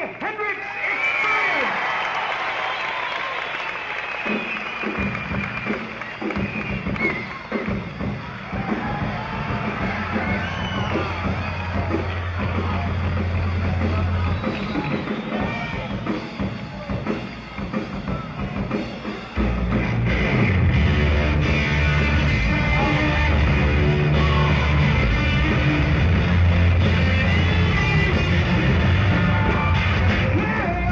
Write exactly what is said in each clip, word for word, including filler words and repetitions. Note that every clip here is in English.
Hendrix Experience. Yeah!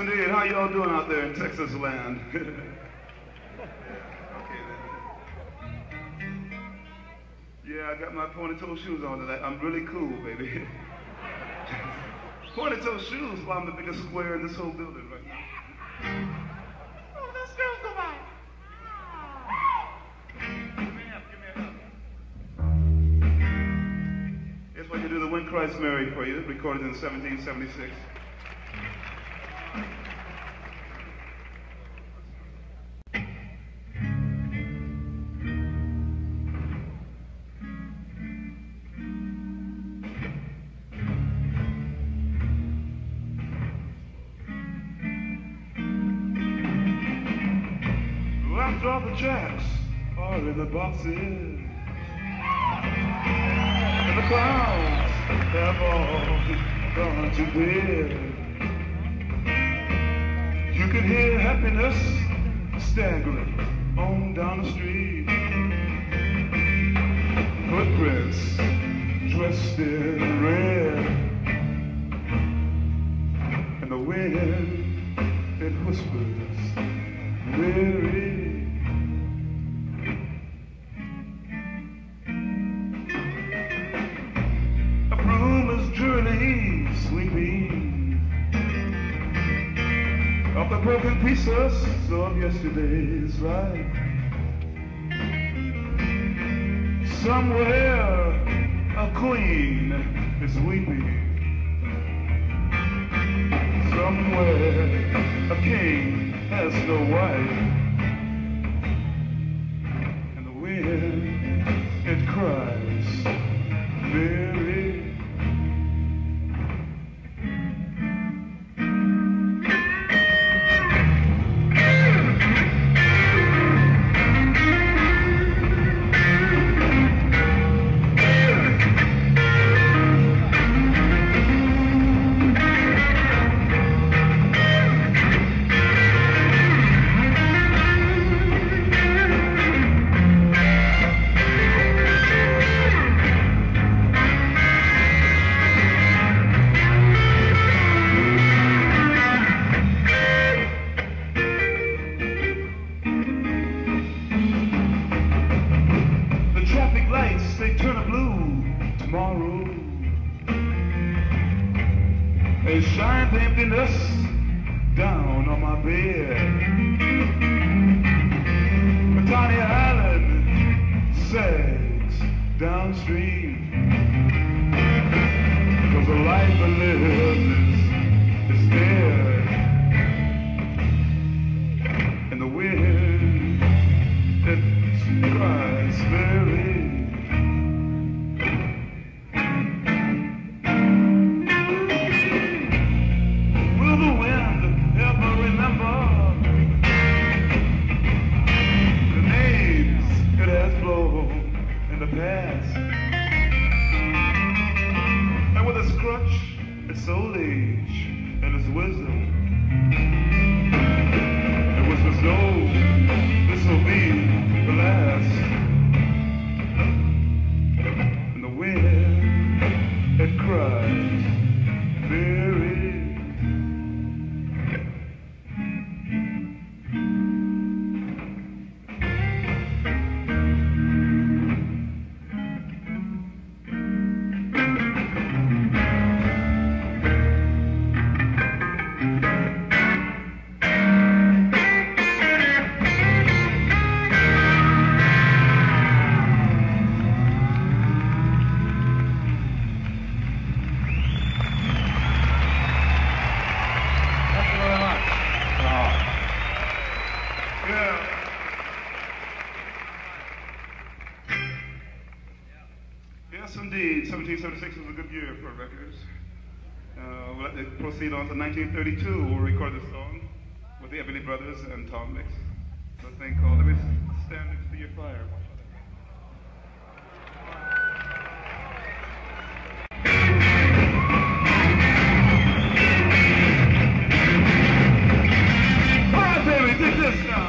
indeed. How y'all doing out there in Texas land? Okay, then. Yeah, I got my pointy-toe shoes on today. I'm really cool, baby. Pointy-toe shoes, well, I'm the biggest square in this whole building right now. Oh, those girls go by. Give me up, give me up. Here's what you do the When Christ Married for you, recorded in seventeen seventy-six. After all the tracks are in the boxes, and the clowns have all gone to bed, you can hear happiness staggering on down the street. Footprints dressed in red, and the wind, it whispers, Mary. Journey sweeping up the broken pieces of yesterday's life. Somewhere a queen is weeping. Somewhere a king has no wife. And the wind, it cries, Mary. They shine the emptiness down on my bed. A tiny island sags downstream, because the life I live is, is dead. And the wind, it cries very. And with its crutch, its old age, and its wisdom, it whispers, no, this will be the last. And the wind, it cries, Mary. Yes, indeed. seventeen seventy-six was a good year for records. Uh, we'll have to proceed on to nineteen thirty-two. We'll record this song with the Everly Brothers and Tom Mix. It's a thing called Let Me Stand Next to Your Fire. All right, baby, dig this now.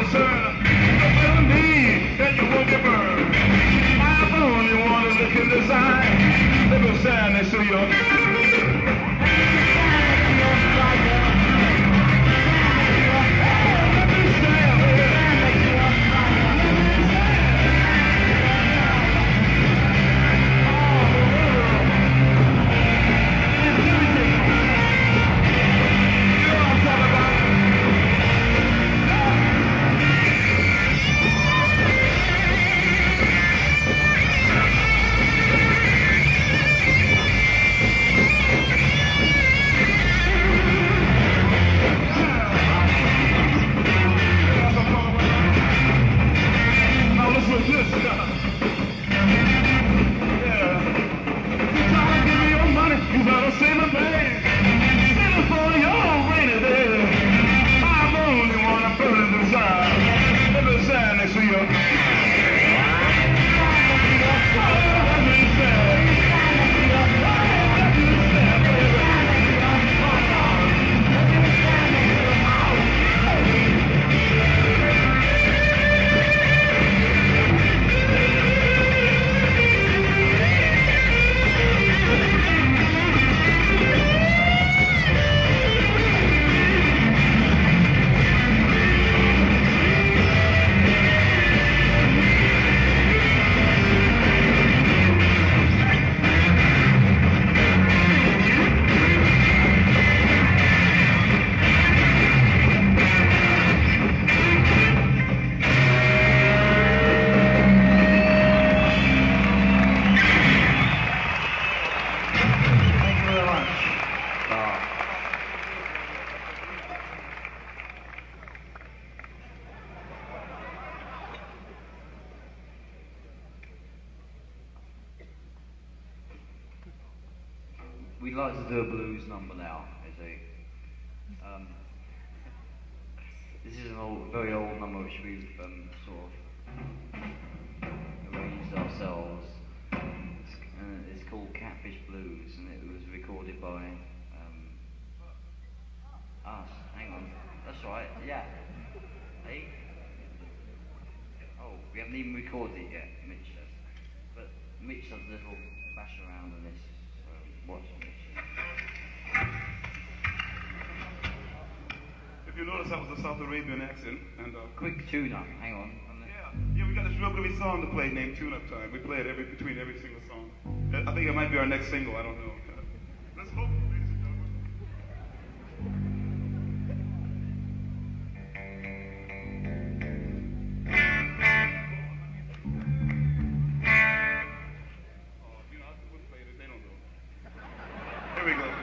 concern. You're telling me that you won't get burned. I'm the only one who's looking design. Little sadness to you. We'd like to do a blues number now, I think. Um, this is an old, very old number which we've um, sort of arranged ourselves. It's, uh, it's called Catfish Blues, and it was recorded by um, us. Hang on, that's right, yeah. Hey? Oh, we haven't even recorded it yet, Mitch does. But Mitch does a little bash around on this. Watch Mitch. If you notice, that was a South Arabian accent. And uh, quick tune-up, hang on. Yeah, yeah, we got this real groovy song to play named Tune-Up Time. We play it every between every single song. I think it might be our next single. I don't know. Let's hope, ladies and gentlemen. Oh, you know, I wouldn't play it. They don't know. Here we go.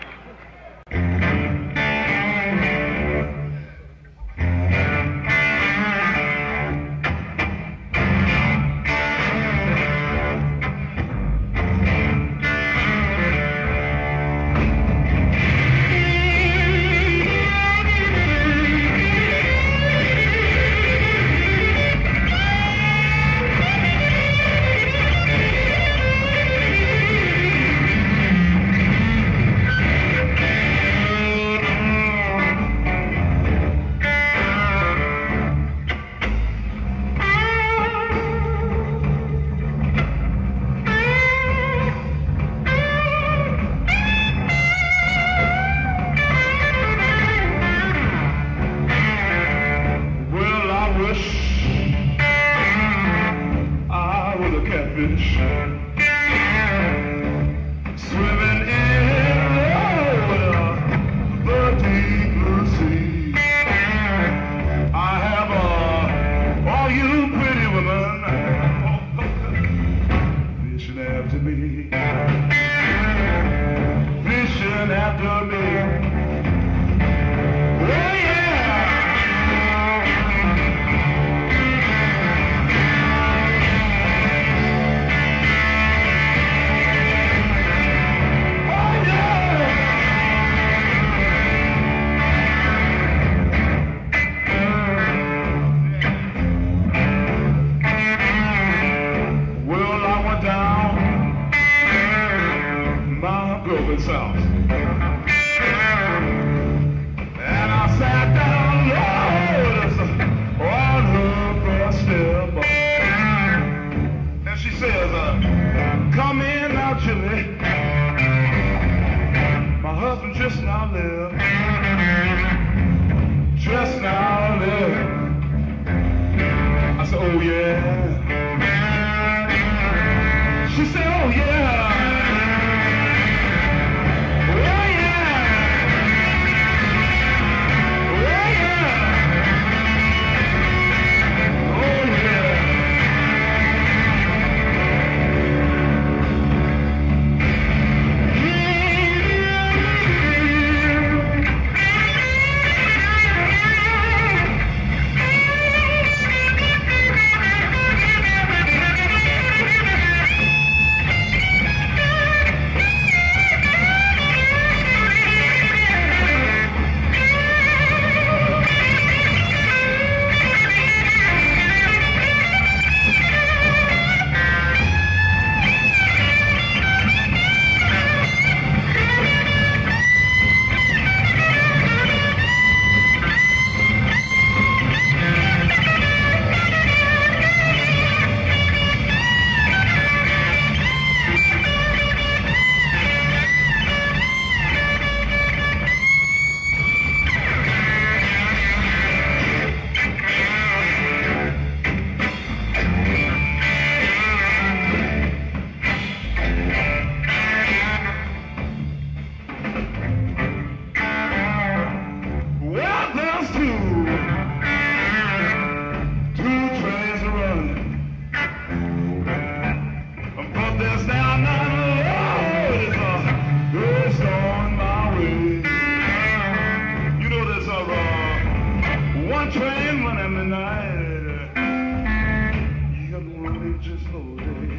train run at midnight. You're gonna leave just for a day.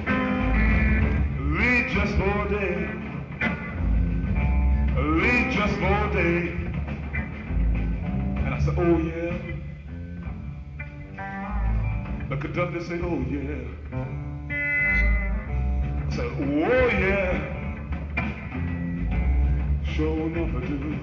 Leave just for a day. Leave just for a day. And I said, oh yeah. The conductor said, oh yeah. I said, oh yeah. Sure enough I do.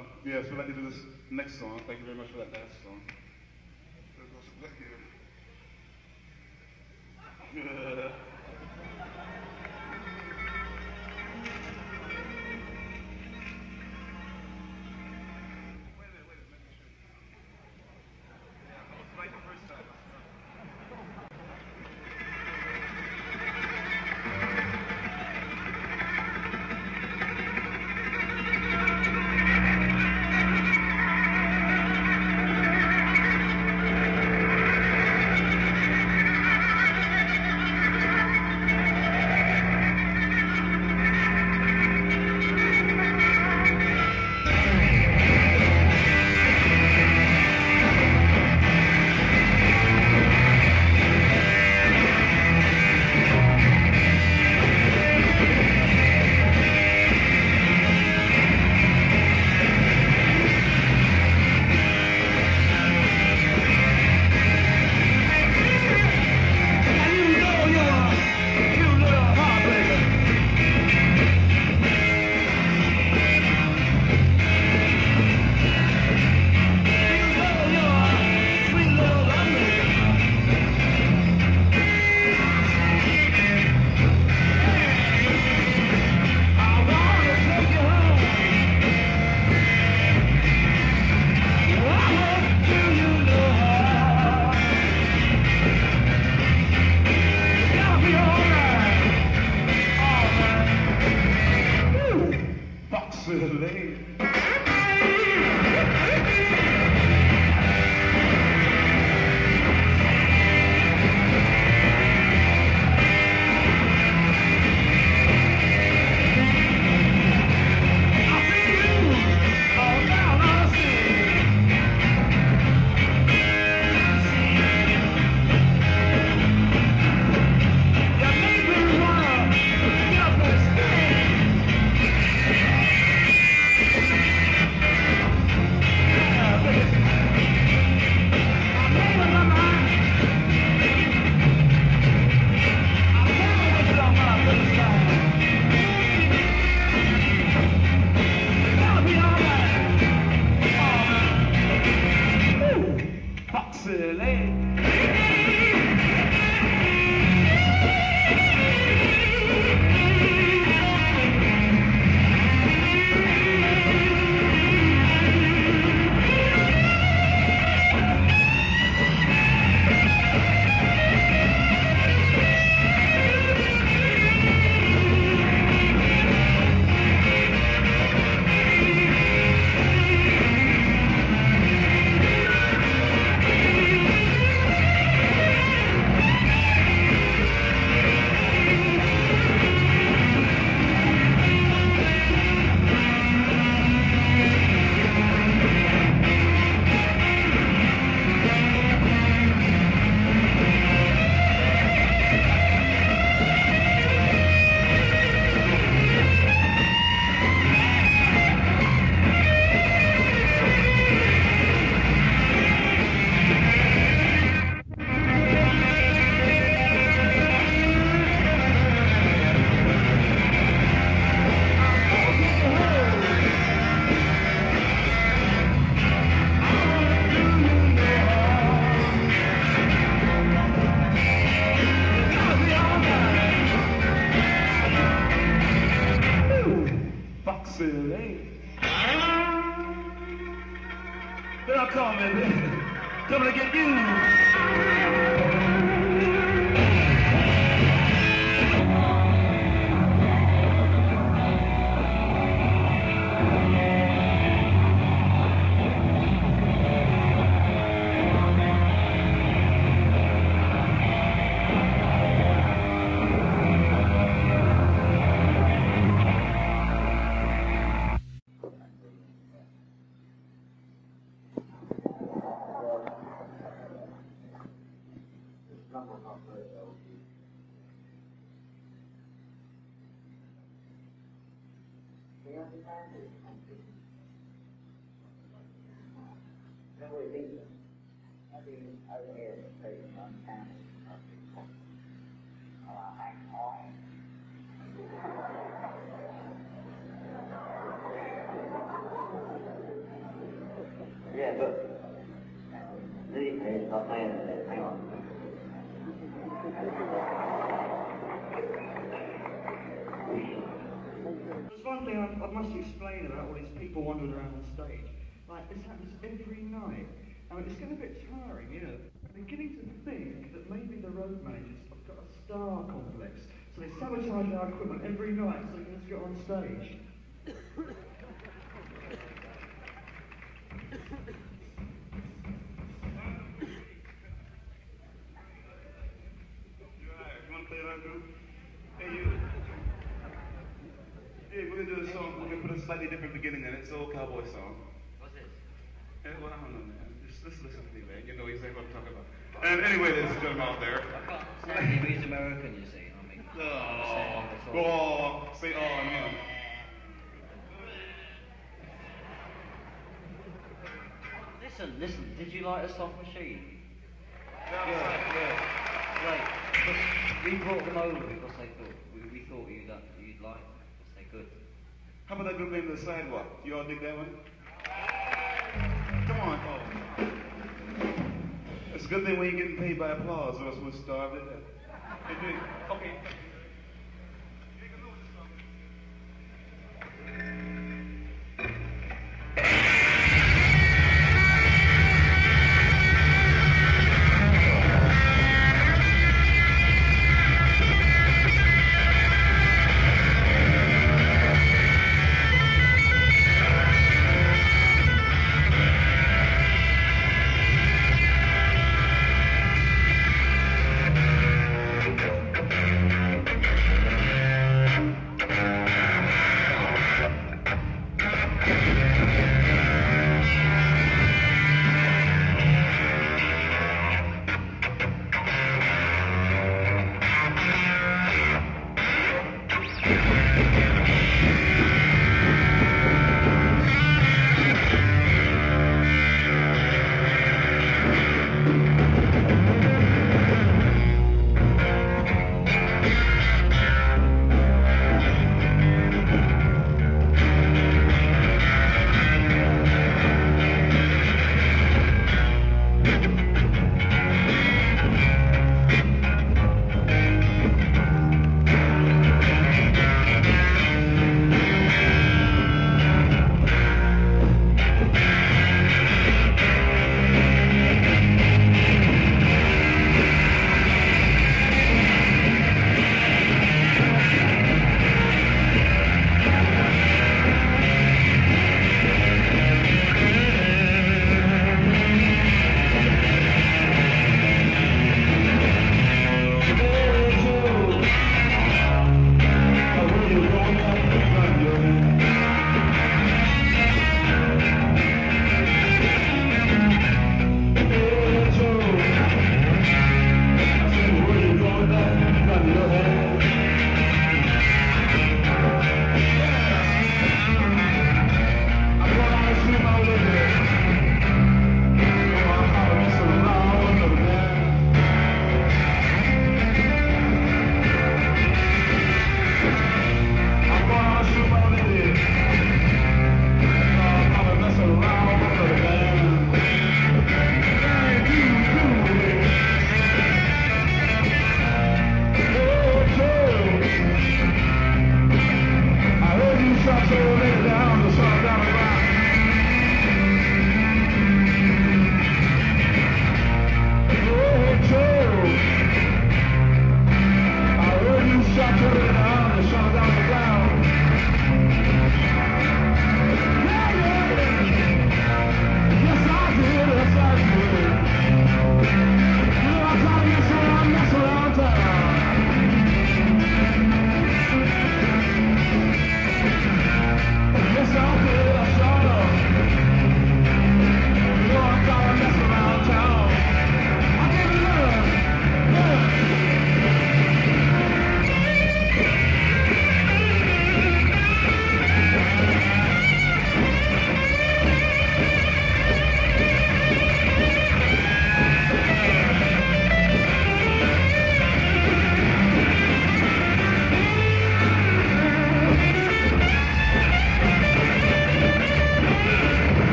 Uh, yeah, so I'd like to do this next song. Thank you very much for that last song. Let's go back here. Coming to get you. one thing I, I must explain about all these people wandering around on stage. Like, this happens every night. I mean, it's getting a bit tiring, you know. I'm beginning to think that maybe the road managers have got a star complex, so they sabotage our equipment every night so they can just get on stage. Hey, you. Hey, we're gonna do a song. We're gonna put a slightly different beginning in it. It's an old cowboy song. What's this? Yeah, well, I don't know, man. Just, just listen to me, man. You know exactly what I'm talking about. And anyway, ladies and gentlemen out there. I can't stand him. He's American, you see. I mean, Oh, oh, go on. Say oh, man. Listen, listen. Did you like a soft machine? Yeah, Yeah, yeah. Great. But we brought them over because they thought we, we thought you'd uh, you'd like them because they're good. How about that group named The Sidewalk? You all dig that one? Come on. Oh. It's a good thing we ain't getting paid by applause, or else we'll starve to death. Okay.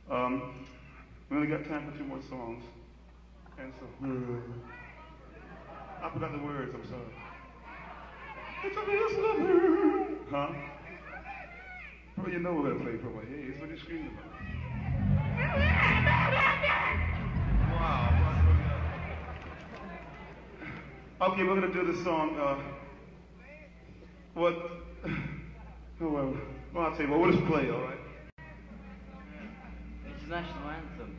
Um, we only got time for two more songs. And so, I forgot the words, I'm sorry. It's a little Huh? Probably you know we're gonna play for a while. Hey, it's what you screaming about. Wow. Okay, we're gonna do this song. Uh, what? Oh well. Well, I'll tell you what. We'll just play, all right? It's the national anthem.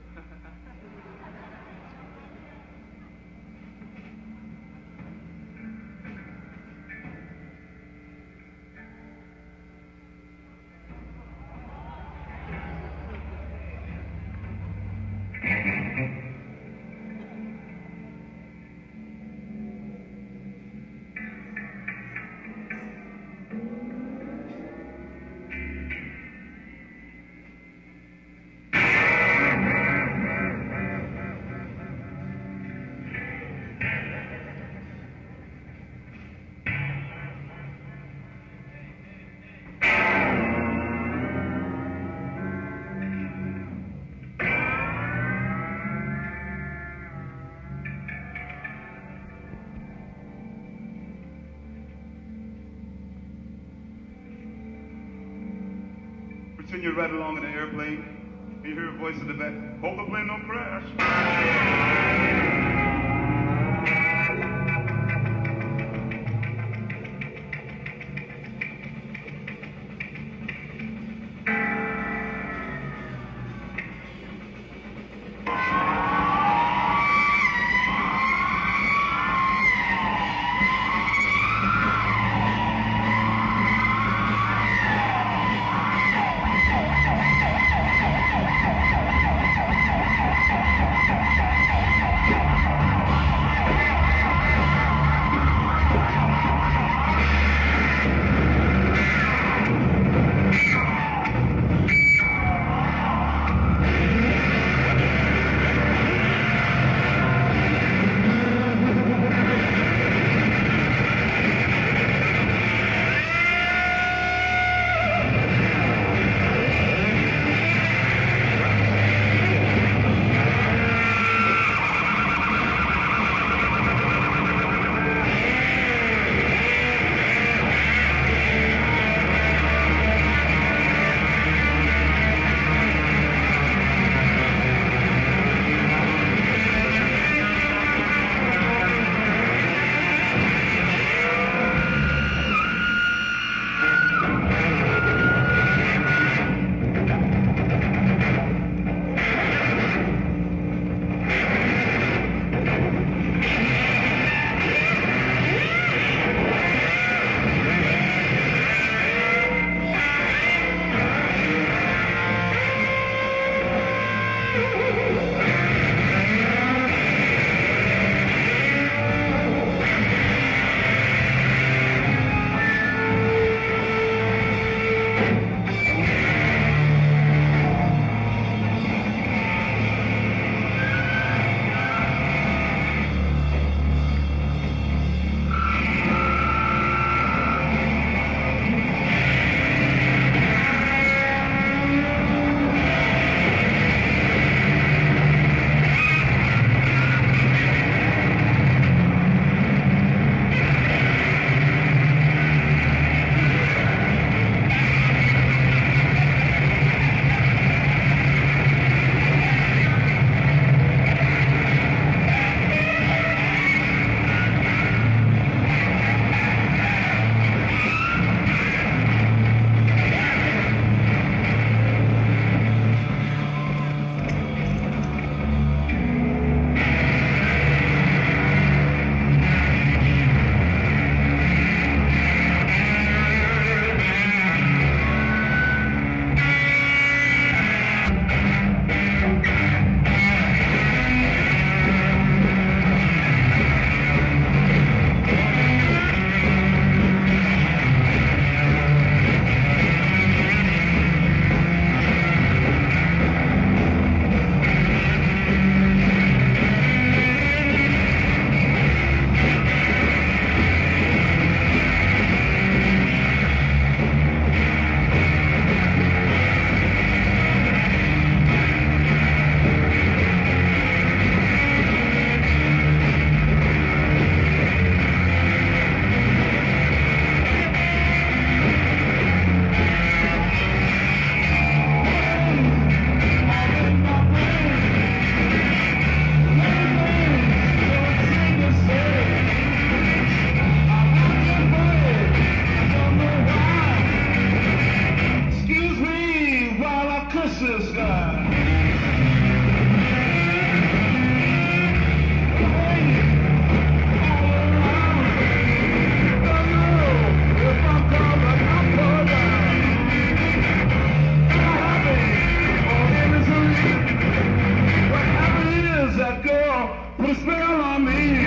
Continue right along in the airplane. You hear a voice in the back. Hope the plane don't crash. Yeah. this guy. Put a spell on me.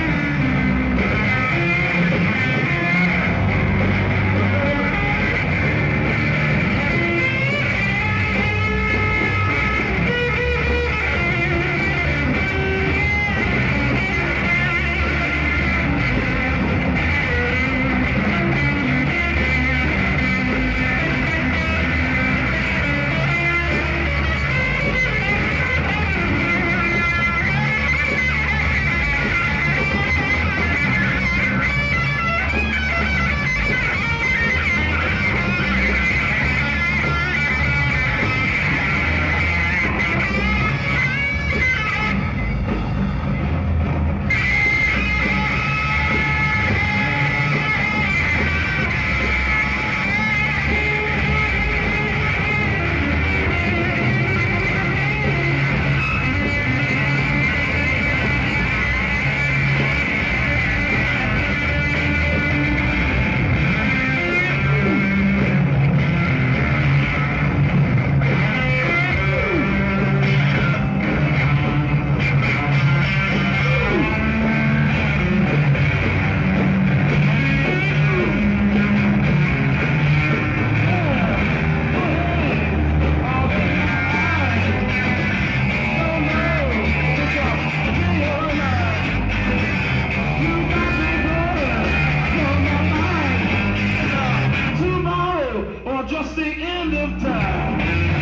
Just the end of time.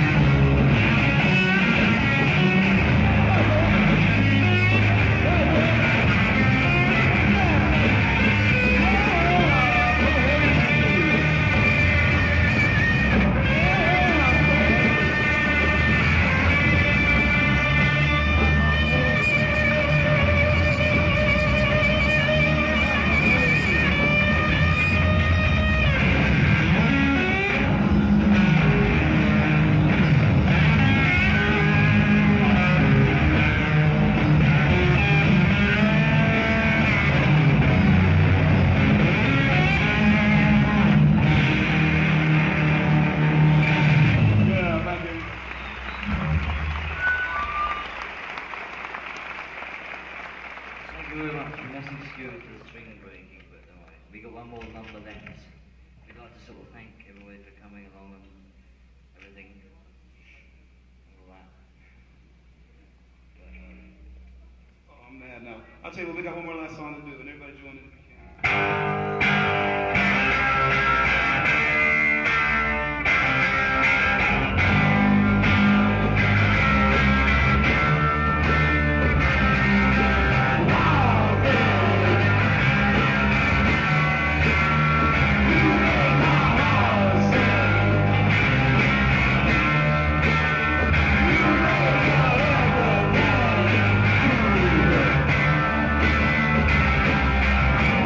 I'll tell you what, we got one more last song to do, and everybody join in if you can. Wow.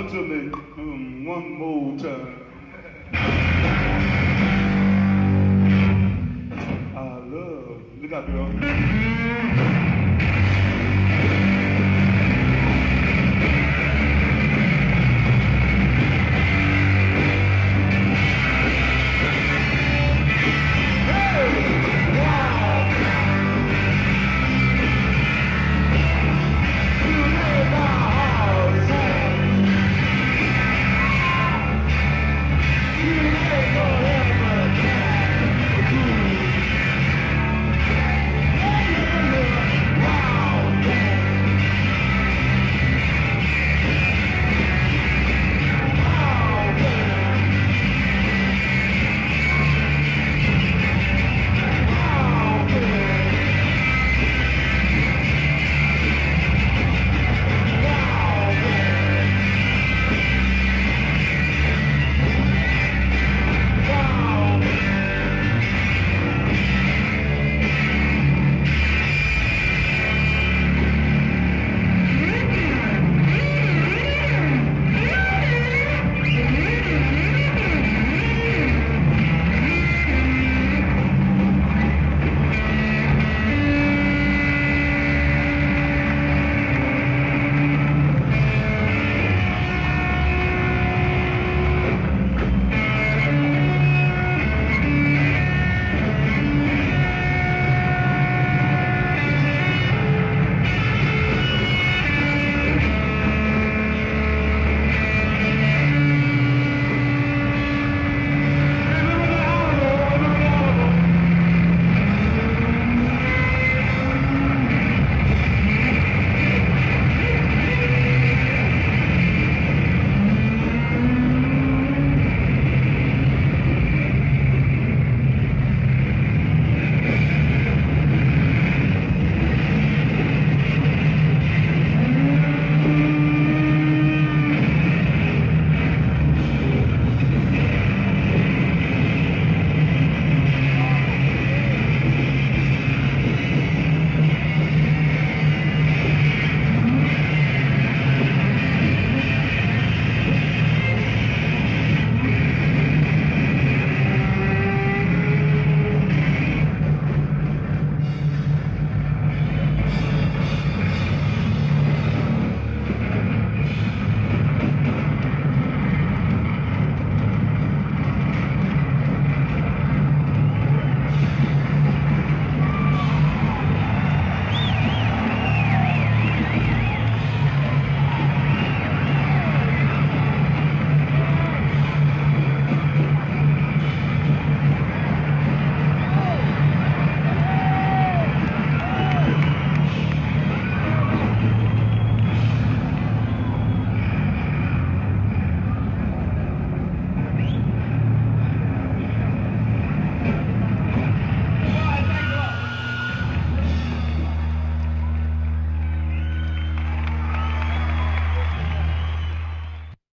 it to me um, one more time. I love. Look out, girl. Yeah.